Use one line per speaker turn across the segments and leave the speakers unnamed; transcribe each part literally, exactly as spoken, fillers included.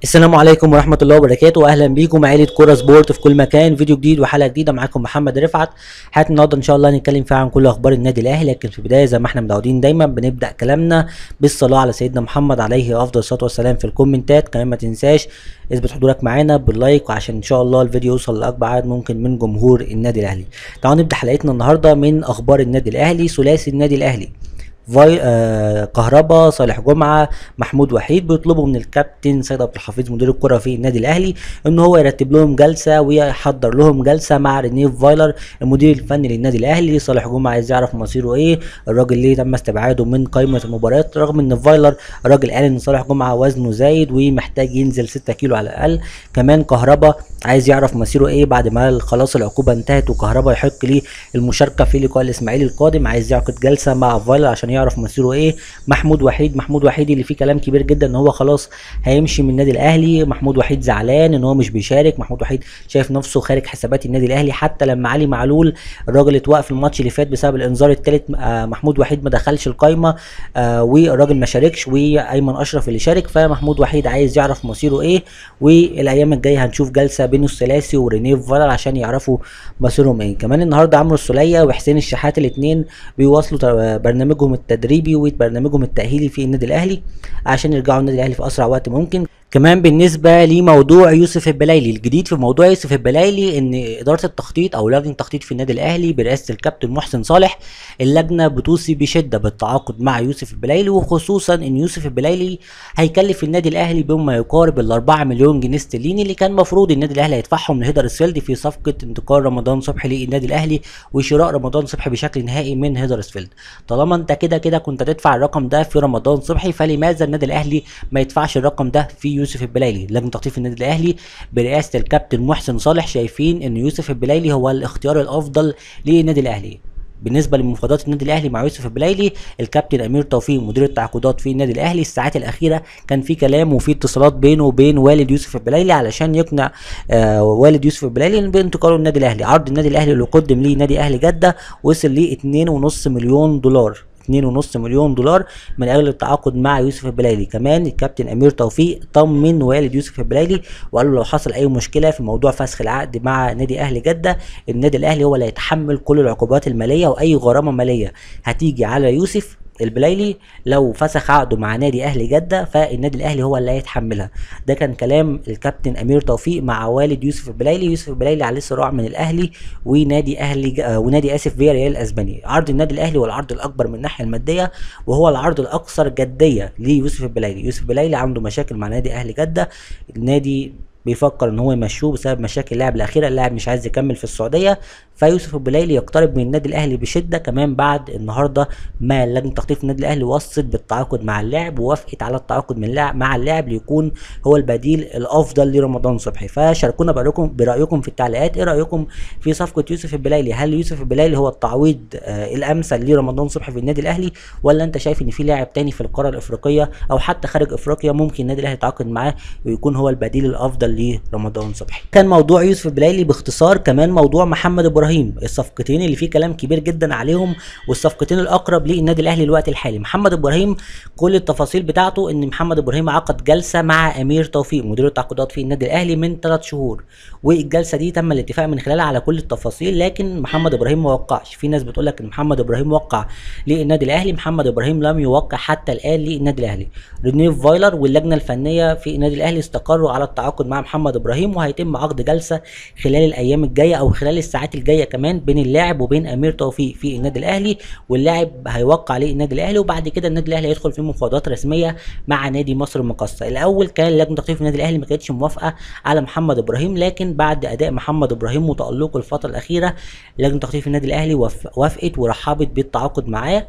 السلام عليكم ورحمة الله وبركاته، واهلا بيكم عائلة كورة سبورت في كل مكان. فيديو جديد وحلقة جديدة، معاكم محمد رفعت. حلقة النهارده ان شاء الله هنتكلم فيها عن كل اخبار النادي الاهلي، لكن في البداية زي ما احنا متعودين دايما بنبدأ كلامنا بالصلاة على سيدنا محمد عليه افضل الصلاة والسلام في الكومنتات. كمان ما تنساش اثبت حضورك معانا باللايك، وعشان ان شاء الله الفيديو يوصل لاكبر عدد ممكن من جمهور النادي الاهلي. تعالوا نبدأ حلقتنا النهارده من اخبار النادي الاهلي. ثلاثي النادي الاهلي فاي آه كهربا، صالح جمعه، محمود وحيد بيطلبوا من الكابتن سيد عبد الحفيظ مدير الكره في النادي الاهلي ان هو يرتب لهم جلسه ويحضر لهم جلسه مع رينيه فايلر المدير الفني للنادي الاهلي. صالح جمعه عايز يعرف مصيره ايه، الراجل ليه تم استبعاده من قائمه المباريات، رغم ان فايلر الراجل قال ان صالح جمعه وزنه زايد ومحتاج ينزل ستة كيلو على الاقل. كمان كهربا عايز يعرف مصيره ايه بعد ما خلاص العقوبه انتهت وكهربا يحق ليه المشاركه في لقاء الاسماعيلي القادم، عايز يعقد جلسه مع فايلر عشان يعرف مصيره ايه. محمود وحيد محمود وحيد اللي فيه كلام كبير جدا ان هو خلاص هيمشي من النادي الاهلي. محمود وحيد زعلان ان هو مش بيشارك، محمود وحيد شايف نفسه خارج حسابات النادي الاهلي، حتى لما علي معلول الراجل اتوقف الماتش اللي فات بسبب الانذار الثالث آه محمود وحيد ما دخلش القايمه آه والراجل ما شاركش، وايمن اشرف اللي شارك. فمحمود وحيد عايز يعرف مصيره ايه، والايام الجايه هنشوف جلسه بين الثلاثي ورينيه فايلر عشان يعرفوا مصيرهم ايه. كمان النهارده عمرو السوليه وحسين الشحات الاثنين بيواصلوا برنامجهم التدريبي وبرنامجهم التاهيلي في النادي الاهلي عشان يرجعوا النادي الاهلي في اسرع وقت ممكن. كمان بالنسبه لموضوع يوسف البلايلي، الجديد في موضوع يوسف البلايلي ان اداره التخطيط او لجنه التخطيط في النادي الاهلي برئاسه الكابتن محسن صالح، اللجنه بتوصي بشده بالتعاقد مع يوسف البلايلي، وخصوصا ان يوسف البلايلي هيكلف النادي الاهلي بما يقارب ال أربعة مليون جنيه استرليني اللي كان المفروض النادي الاهلي هيدفعهم من هيدرسفيلد في صفقه انتقال رمضان صبحي للنادي الاهلي وشراء رمضان صبحي بشكل نهائي من هيدرسفيلد. طالما انت كده كده كنت تدفع الرقم ده في رمضان صبحي، فلماذا النادي الاهلي ما يدفعش الرقم ده في يوسف البلايلي؟ لجنه تخطيط النادي الاهلي برئاسه الكابتن محسن صالح شايفين ان يوسف البلايلي هو الاختيار الافضل للنادي الاهلي. بالنسبه لمفاوضات النادي الاهلي مع يوسف البلايلي، الكابتن امير توفيق مدير التعاقدات في النادي الاهلي الساعات الاخيره كان في كلام وفي اتصالات بينه وبين والد يوسف البلايلي علشان يقنع آه والد يوسف البلايلي بانتقاله للنادي الاهلي. عرض النادي الاهلي اللي قدم ليه نادي اهلي جده وصل ل اتنين ونص مليون دولار اتنين ونص مليون دولار من اجل التعاقد مع يوسف البلايلي. كمان الكابتن امير توفيق طمن والد يوسف البلايلي وقال له لو حصل اي مشكله في موضوع فسخ العقد مع نادي اهلي جده، النادي الاهلي هو اللي هيتحمل كل العقوبات الماليه واي غرامه ماليه هتيجي على يوسف البلايلي لو فسخ عقده مع نادي اهلي جده، فالنادي الاهلي هو اللي هيتحملها. ده كان كلام الكابتن امير توفيق مع والد يوسف البلايلي. يوسف البلايلي عليه صراع من الاهلي ونادي اهلي آه ونادي اسف فيا ريال الاسباني. عرض النادي الاهلي هو العرض الاكبر من الناحيه الماديه، وهو العرض الاكثر جديه ليوسف البلايلي. يوسف البلايلي عنده مشاكل مع نادي اهلي جده، النادي بيفكر ان هو يمشوه بسبب مشاكل اللاعب الاخيره، اللاعب مش عايز يكمل في السعوديه، فيوسف البلايلي يقترب من النادي الاهلي بشده. كمان بعد النهارده ما لجنه تخطيط النادي الاهلي وصت بالتعاقد مع اللاعب ووافقت على التعاقد من اللاعب مع اللاعب ليكون هو البديل الافضل لرمضان صبحي. فشاركونا برايكم برايكم في التعليقات، ايه رايكم في صفقه يوسف البلايلي؟ هل يوسف البلايلي هو التعويض آه الامثل لرمضان صبحي في النادي الاهلي، ولا انت شايف ان في لاعب تاني في القاره الافريقيه او حتى خارج افريقيا ممكن النادي الاهلي يتعاقد معاه ويكون هو البديل الافضل لرمضان صبحي؟ كان موضوع يوسف البلايلي باختصار. كمان موضوع محمد ابراهيم، الصفقتين اللي فيه كلام كبير جدا عليهم والصفقتين الاقرب للنادي الاهلي الوقت الحالي. محمد ابراهيم كل التفاصيل بتاعته ان محمد ابراهيم عقد جلسه مع امير توفيق مدير التعاقدات في النادي الاهلي من ثلاث شهور، والجلسه دي تم الاتفاق من خلالها على كل التفاصيل، لكن محمد ابراهيم ما وقعش. في ناس بتقول لك ان محمد ابراهيم وقع للنادي الاهلي، محمد ابراهيم لم يوقع حتى الان للنادي الاهلي. رينيه فايلر واللجنه الفنيه في النادي الاهلي استقروا على التعاقد مع محمد ابراهيم، وهيتم عقد جلسه خلال الايام الجايه او خلال الساعات الجايه كمان بين اللاعب وبين امير توفيق في النادي الاهلي، واللاعب هيوقع عليه النادي الاهلي، وبعد كده النادي الاهلي هيدخل في مفاوضات رسميه مع نادي مصر المقاصه. الاول كان لجنه تخطيط في النادي الاهلي ما كانتش موافقه على محمد ابراهيم، لكن بعد اداء محمد ابراهيم وتالقه الفتره الاخيره لجنه تخطيط في النادي الاهلي وافقت ورحبت بالتعاقد معاه،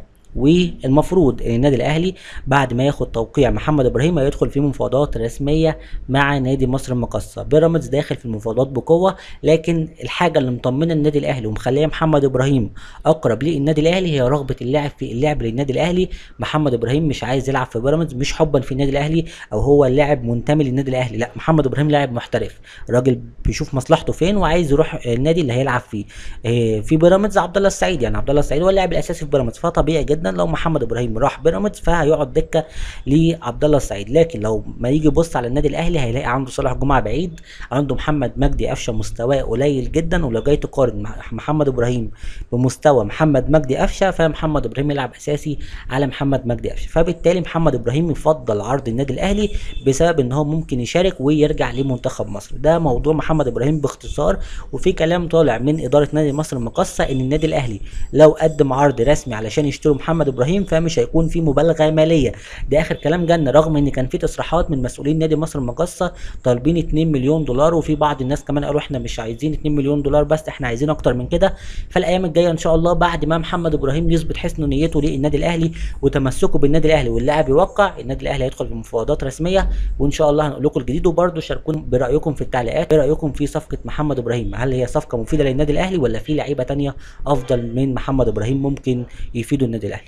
والمفروض ان النادي الاهلي بعد ما ياخد توقيع محمد ابراهيم هيدخل في مفاوضات رسميه مع نادي مصر المقاصه. بيراميدز داخل في المفاوضات بقوه، لكن الحاجه اللي مطمنه النادي الاهلي ومخليه محمد ابراهيم اقرب للنادي الاهلي هي رغبه اللاعب في اللعب للنادي الاهلي. محمد ابراهيم مش عايز يلعب في بيراميدز مش حبا في النادي الاهلي او هو اللاعب منتمي للنادي الاهلي، لا، محمد ابراهيم لاعب محترف، الراجل بيشوف مصلحته فين وعايز يروح النادي اللي هيلعب فيه. في بيراميدز عبد الله السعيد، يعني عبد الله السعيد هو اللاعب الاساسي في بيراميدز، فطبيعي جدا جدا لو محمد ابراهيم راح بيراميدز فهيقعد دكه لعبد الله السعيد، لكن لو ما يجي يبص على النادي الاهلي هيلاقي عنده صالح جمعه بعيد، عنده محمد مجدي قفشه مستواه قليل جدا، ولو جاي تقارن محمد ابراهيم بمستوى محمد مجدي قفشه فمحمد ابراهيم يلعب اساسي على محمد مجدي قفشه، فبالتالي محمد ابراهيم يفضل عرض النادي الاهلي بسبب ان هو ممكن يشارك ويرجع لمنتخب مصر. ده موضوع محمد ابراهيم باختصار. وفي كلام طالع من اداره نادي مصر المقاصه ان النادي الاهلي لو قدم عرض رسمي علشان يشتروا محمد ابراهيم فمش هيكون في مبالغه ماليه. ده اخر كلام جالنا، رغم ان كان في تصريحات من مسؤولين نادي مصر المقاصه طالبين اتنين مليون دولار، وفي بعض الناس كمان قالوا احنا مش عايزين اتنين مليون دولار بس احنا عايزين اكتر من كده. فالايام الجايه ان شاء الله بعد ما محمد ابراهيم يثبت حسن نيته للنادي الاهلي وتمسكه بالنادي الاهلي واللاعب يوقع، النادي الاهلي هيدخل في مفاوضات رسميه، وان شاء الله هنقول لكم الجديد. وبرده شاركونا برايكم في التعليقات، ايه رايكم في صفقه محمد ابراهيم؟ هل هي صفقه مفيده للنادي الاهلي ولا في لعيبه ثانيه افضل من محمد ابراهيم ممكن يفيدوا النادي الاهلي؟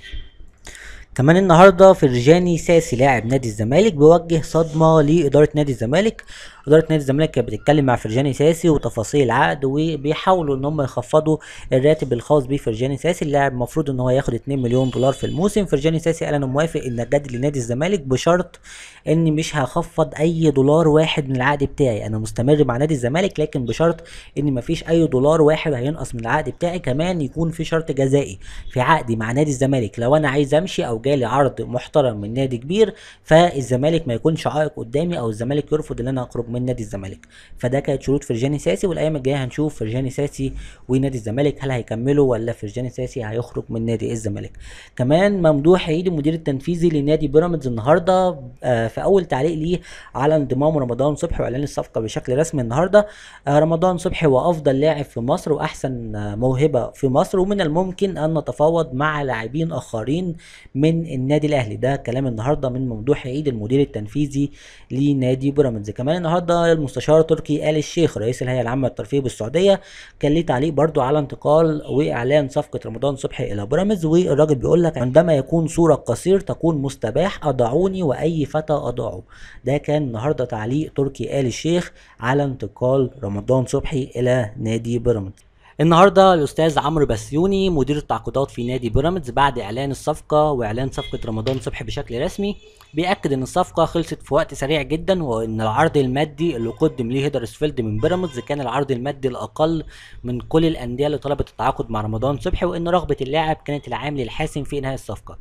كمان النهارده فرجاني ساسي لاعب نادي الزمالك بيوجه صدمه لاداره نادي الزمالك. اداره نادي الزمالك كانت بتتكلم مع فرجاني ساسي وتفاصيل العقد، وبيحاولوا ان هم يخفضوا الراتب الخاص بفرجاني ساسي. اللاعب المفروض ان هو ياخد اتنين مليون دولار في الموسم. فرجاني ساسي قال انا موافق ان اجدد لنادي الزمالك بشرط اني مش هخفض اي دولار واحد من العقد بتاعي، انا مستمر مع نادي الزمالك لكن بشرط ان مفيش اي دولار واحد هينقص من العقد بتاعي. كمان يكون في شرط جزائي في عقدي مع نادي الزمالك، لو انا عايز امشي او جالي عرض محترم من نادي كبير فالزمالك ما يكونش عائق قدامي او الزمالك يرفض ان انا اخرج من نادي الزمالك. فده كانت شروط فرجاني ساسي، والايام الجايه هنشوف فرجاني ساسي ونادي الزمالك هل هيكملوا ولا فرجاني ساسي هيخرج من نادي الزمالك. كمان ممدوح عيد المدير التنفيذي لنادي بيراميدز النهارده آه في اول تعليق ليه على انضمام رمضان صبحي واعلان الصفقه بشكل رسمي النهارده. آه رمضان صبحي هو افضل لاعب في مصر واحسن آه موهبه في مصر، ومن الممكن ان نتفاوض مع لاعبين اخرين من النادي الاهلي. ده كلام النهارده من ممدوح عيد المدير التنفيذي لنادي بيراميدز. كمان النهارده المستشار تركي آل الشيخ رئيس الهيئه العامه للترفيه بالسعوديه كان ليه تعليق برضو على انتقال واعلان صفقه رمضان صبحي الى بيراميدز، والراجل بيقول لك عندما يكون صوره قصير تكون مستباح اضاعوني واي فتى اضاعوا. ده كان النهارده تعليق تركي آل الشيخ على انتقال رمضان صبحي الى نادي بيراميدز. النهارده الاستاذ عمرو بسيوني مدير التعاقدات في نادي بيراميدز بعد اعلان الصفقه واعلان صفقه رمضان صبحي بشكل رسمي بيأكد ان الصفقه خلصت في وقت سريع جدا، وان العرض المادي اللي قدم ليه هيدرسفيلد من بيراميدز كان العرض المادي الاقل من كل الانديه اللي طلبت التعاقد مع رمضان صبحي، وان رغبه اللاعب كانت العامل الحاسم في انهاء الصفقه.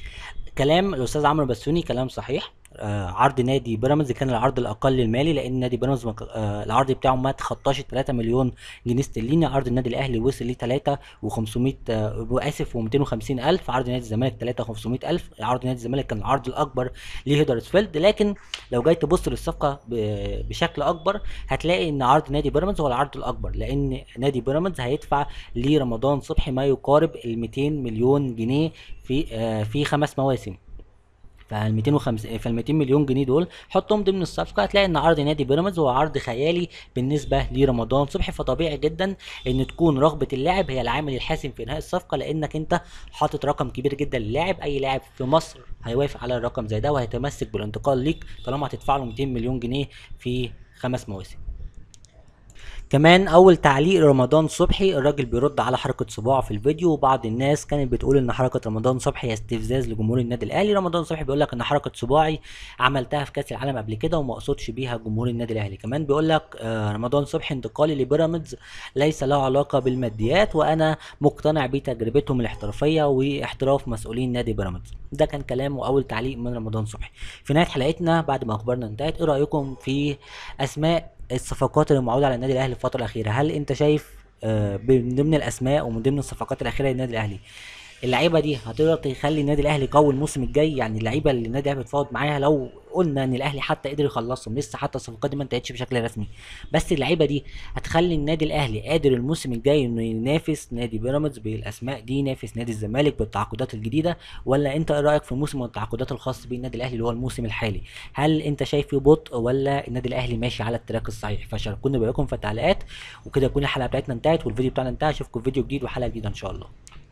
كلام الاستاذ عمرو بسيوني كلام صحيح. آه عرض نادي بيراميدز كان العرض الاقل المالي، لان نادي بيراميدز آه العرض بتاعه ما تخطاش تلاتة مليون جنيه استرليني. عرض النادي الاهلي وصل ل تلاتة وخمسمية آه واسف ومئتين وخمسين الف. عرض نادي الزمالك تلاتة وخمسمية الف. عرض نادي الزمالك كان العرض الاكبر لهيدرسفيلد. لكن لو جاي تبص للصفقه بشكل اكبر هتلاقي ان عرض نادي بيراميدز هو العرض الاكبر، لان نادي بيراميدز هيدفع لرمضان صبحي ما يقارب ال مئتين مليون جنيه في آه في خمس مواسم. فال مئتين وخمسين فال مئتين مليون جنيه دول حطهم ضمن الصفقه هتلاقي ان عرض نادي بيراميدز هو عرض خيالي بالنسبه لرمضان صبحي. فطبيعي جدا ان تكون رغبه اللاعب هي العامل الحاسم في انهاء الصفقه، لانك انت حاطط رقم كبير جدا للاعب. اي لاعب في مصر هيوافق على الرقم زي ده وهيتمسك بالانتقال ليك طالما هتدفع له مئتين مليون جنيه في خمس مواسم. كمان اول تعليق رمضان صبحي الراجل بيرد على حركه صباعه في الفيديو، وبعض الناس كانت بتقول ان حركه رمضان صبحي استفزاز لجمهور النادي الاهلي. رمضان صبحي بيقول لك ان حركه صباعي عملتها في كاس العالم قبل كده وما اقصدش بيها جمهور النادي الاهلي. كمان بيقول لك آه رمضان صبحي انتقالي لبيراميدز ليس له علاقه بالماديات وانا مقتنع بتجربتهم الاحترافيه واحتراف مسؤولين نادي بيراميدز. ده كان كلام واول تعليق من رمضان صبحي. في نهايه حلقتنا بعد ما اخبارنا انتهت ايه رايكم في اسماء الصفقات اللي معروضه على النادي الاهلي الفتره الاخيره؟ هل انت شايف آه من ضمن الاسماء ومن ضمن الصفقات الاخيره للنادي الاهلي اللعيبه دي هتقدر تخلي النادي الاهلي قوي الموسم الجاي؟ يعني اللعيبه اللي النادي الاهلي بيتفاوض معاها لو قلنا ان الاهلي حتى قدر يخلصهم، لسه حتى الصفقات دي ما انتهتش بشكل رسمي، بس اللعيبه دي هتخلي النادي الاهلي قادر الموسم الجاي انه ينافس نادي بيراميدز بالاسماء دي، ينافس نادي الزمالك بالتعاقدات الجديده؟ ولا انت ايه رايك في موسم التعاقدات الخاص بالنادي الاهلي اللي هو الموسم الحالي؟ هل انت شايف فيه بطء ولا النادي الاهلي ماشي على التراك الصحيح؟ فشاركونا برايكم في التعليقات. وكده تكون الحلقه بتاعتنا انتهت والفيديو بتاعنا انتهى. اشوفكم في فيديو جديد وحلقه جديده ان شاء الله.